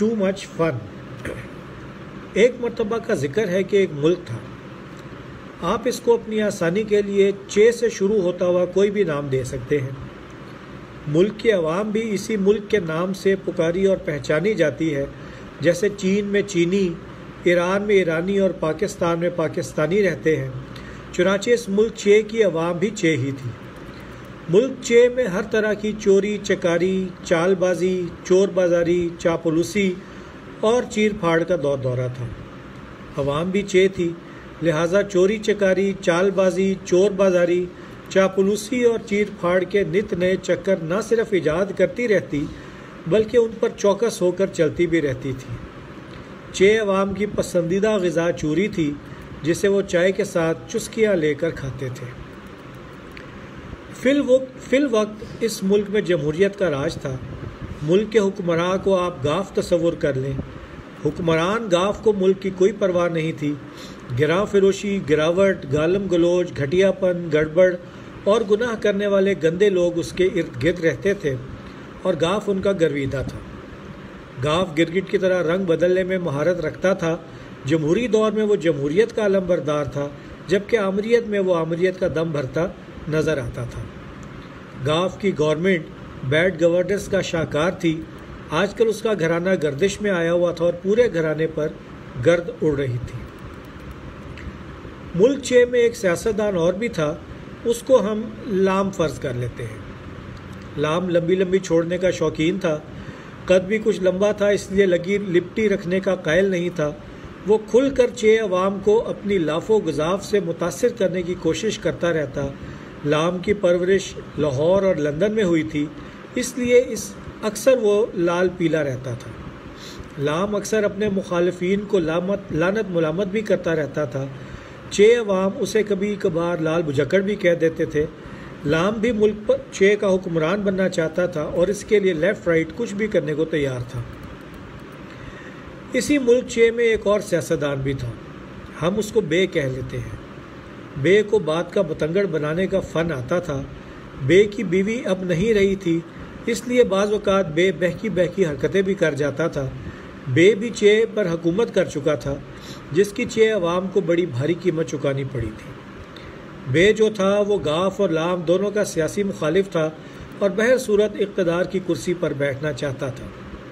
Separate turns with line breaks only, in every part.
Too much fun. एक मरतबा का जिक्र है कि एक मुल्क था। आप इसको अपनी आसानी के लिए चे से शुरू होता हुआ कोई भी नाम दे सकते हैं। मुल्क की आवाम भी इसी मुल्क के नाम से पुकारी और पहचानी जाती है, जैसे चीन में चीनी, ईरान में ईरानी और पाकिस्तान में पाकिस्तानी रहते हैं। चुनांचे इस मुल्क चे की आवाम भी चे ही थी। मुल्क चे में हर तरह की चोरी चकारी, चालबाजी, चोर बाजारी, चापलूसी और चीर फाड़ का दौरा था। आवाम भी चे थी, लिहाजा चोरी चकारी, चालबाजी, चोर बाजारी, चापलूसी और चीर फाड़ के नित नए चक्कर न सिर्फ ईजाद करती रहती बल्कि उन पर चौकस होकर चलती भी रहती थी। चे अवाम की पसंदीदा ग़िज़ा चूरी थी, जिसे वो चाय के साथ चुस्कियाँ लेकर खाते थे। फिल वक्त इस मुल्क में जमहूरियत का राज था। मुल्क के हुक्मरान को आप गाफ तस्वुर कर लें। हुक्मरान गाफ को मुल्क की कोई परवाह नहीं थी। गिरा फिरोशी, गिरावट, गालम गलोच, घटियापन, गड़बड़ और गुनाह करने वाले गंदे लोग उसके इर्द गिर्द रहते थे और गाफ उनका गर्विदा था। गाफ गिरगिट की तरह रंग बदलने में महारत रखता था। जमहूरी दौर में वो जमहूरियत का अलमबरदार था, जबकि आमरीत में वो आमरीत का दम भरता नज़र आता था। गाफ की गवर्नमेंट बैड गवर्नेंस का शाहकार थी। आजकल उसका घराना गर्दिश में आया हुआ था और पूरे घराने पर गर्द उड़ रही थी। मुल्क चे में एक सियासतदान और भी था, उसको हम लाम फ़र्ज कर लेते हैं। लाम लंबी लंबी छोड़ने का शौकीन था। कद भी कुछ लंबा था, इसलिए लगी लिपटी रखने का कायल नहीं था। वो खुलकर चे अवाम को अपनी लाफो गुजाफ से मुतासिर करने की कोशिश करता रहता। लाम की परवरिश लाहौर और लंदन में हुई थी, इसलिए अक्सर वो लाल पीला रहता था। लाम अक्सर अपने मुखालिफिन को लानत मुलामत भी करता रहता था। चे अवाम उसे कभी कभार लाल बुजक्कड़ भी कह देते थे। लाम भी मुल्क पर चे का हुक्मरान बनना चाहता था और इसके लिए लेफ़्ट राइट कुछ भी करने को तैयार था। इसी मुल्क चे में एक और सियासतदान भी था, हम उसको बे कह लेते हैं। बे को बात का बतंगड़ बनाने का फ़न आता था। बे की बीवी अब नहीं रही थी, इसलिए बाज़ औक़ात बे बहकी हरकतें भी कर जाता था। बे भी चे पर हुकूमत कर चुका था, जिसकी चे अवाम को बड़ी भारी कीमत चुकानी पड़ी थी। बे जो था वो गाफ और लाम दोनों का सियासी मुखालिफ था और बहर सूरत इक़्तिदार की कुर्सी पर बैठना चाहता था।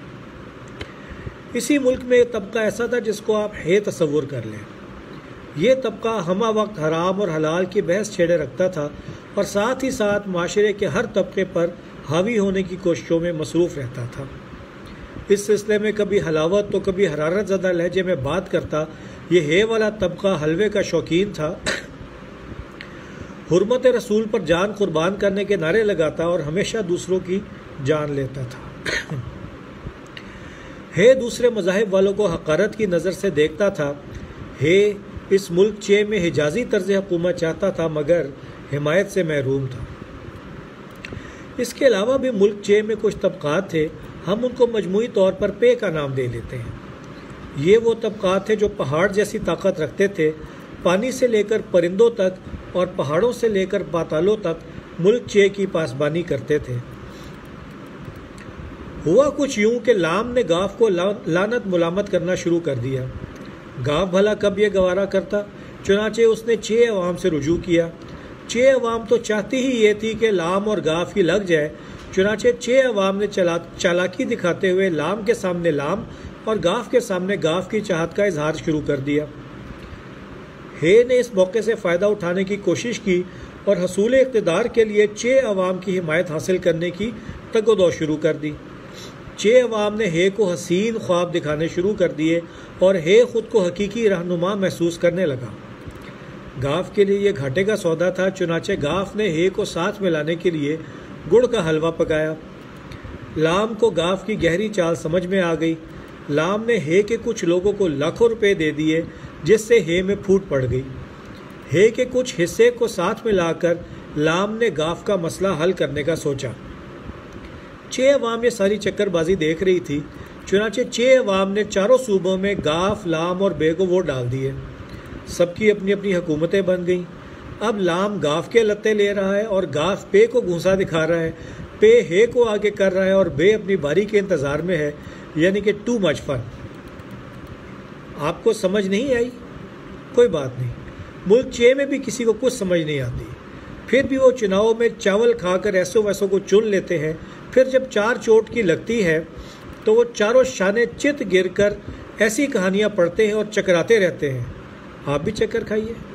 इसी मुल्क में एक तबका ऐसा था जिसको आप हे तस्वुर कर लें। ये तबका हमा वक्त हराम और हलाल की बहस छेड़े रखता था और साथ ही साथ माशरे के हर तबके पर हावी होने की कोशिशों में मसरूफ़ रहता था। इस सिलसिले में कभी हलावत तो कभी हरारत ज़दा लहजे में बात करता। ये हे वाला तबका हलवे का शौकीन था। हुर्मत रसूल पर जान कुर्बान करने के नारे लगाता और हमेशा दूसरों की जान लेता था। हे दूसरे मज़ाहिब वालों को हक़ारत की नज़र से देखता था। हे इस मुल्क चे में हिजाजी तर्ज हुकूमत चाहता था, मगर हिमायत से महरूम था। इसके अलावा भी मुल्क चे में कुछ तबक़ात थे, हम उनको मजमूई तौर पर पे का नाम दे लेते हैं। ये वो तबक़ात थे जो पहाड़ जैसी ताकत रखते थे। पानी से लेकर परिंदों तक और पहाड़ों से लेकर पातालों तक मुल्क चे की पासबानी करते थे। हुआ कुछ यूं कि लाम ने गाफ को लानत मुलामत करना शुरू कर दिया। गाफ भला कब ये गवारा करता, चुनाचे उसने चे अवाम से रुजू किया। चे अवाम तो चाहती ही ये थी कि लाम और गाफ ही लग जाए। चुनाचे चे अवाम ने चालाकी दिखाते हुए लाम के सामने लाम और गाफ के सामने गाफ की चाहत का इजहार शुरू कर दिया। हे ने इस मौके से फ़ायदा उठाने की कोशिश की और हसूल इक़्तिदार के लिए चे अवाम की हिमायत हासिल करने की तगोदौ शुरू कर दी। चे अवाम ने हे को हसीन ख्वाब दिखाने शुरू कर दिए और हे खुद को हकीकी रहनुमा महसूस करने लगा। गाफ के लिए यह घाटे का सौदा था। चुनाचे गाफ ने हे को साथ मिलाने के लिए गुड़ का हलवा पकाया। लाम को गाफ की गहरी चाल समझ में आ गई। लाम ने हे के कुछ लोगों को लाखों रुपए दे दिए, जिससे हे में फूट पड़ गई। हे के कुछ हिस्से को साथ मिलाकर लाम ने गाफ का मसला हल करने का सोचा। चे अवाम ये सारी चक्करबाजी देख रही थी। चुनाचे चे अवाम ने चारों सूबों में गाफ, लाम और बे को वोट डाल दिए। सबकी अपनी अपनी हुकूमतें बन गईं। अब लाम गाफ के लत्ते ले रहा है और गाफ पे को घूंसा दिखा रहा है। पे हे को आगे कर रहा है और बे अपनी बारी के इंतज़ार में है, यानी कि टू मच फन। आपको समझ नहीं आई? कोई बात नहीं, मुल्क चे में भी किसी को कुछ समझ नहीं आती, फिर भी वो चुनाव में चावल खाकर ऐसो वैसों को चुन लेते हैं। फिर जब चार चोट की लगती है तो वो चारों शाने चित गिरकर ऐसी कहानियाँ पढ़ते हैं और चकराते रहते हैं। आप भी चक्कर खाइए।